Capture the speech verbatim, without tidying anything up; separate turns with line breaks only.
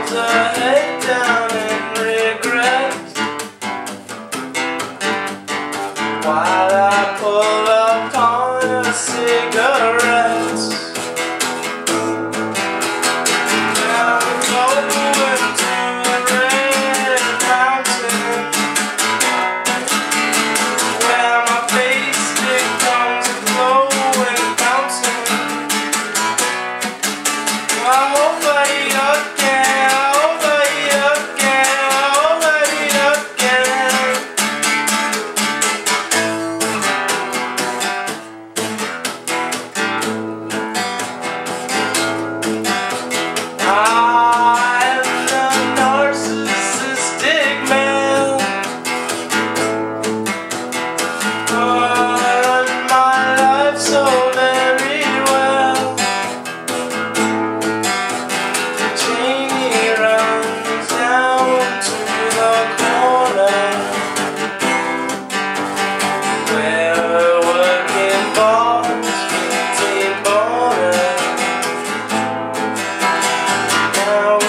holds her head down in regret, while I pull upon a cigarette. Now we're going to the red mountain, where my face becomes a glowing fountain. I hope I eat again, I hope I eat again, I hope I eat again. I am the narcissistic man, I run my life so very well. Jamie runs down to the corner where working boys meet a border. Now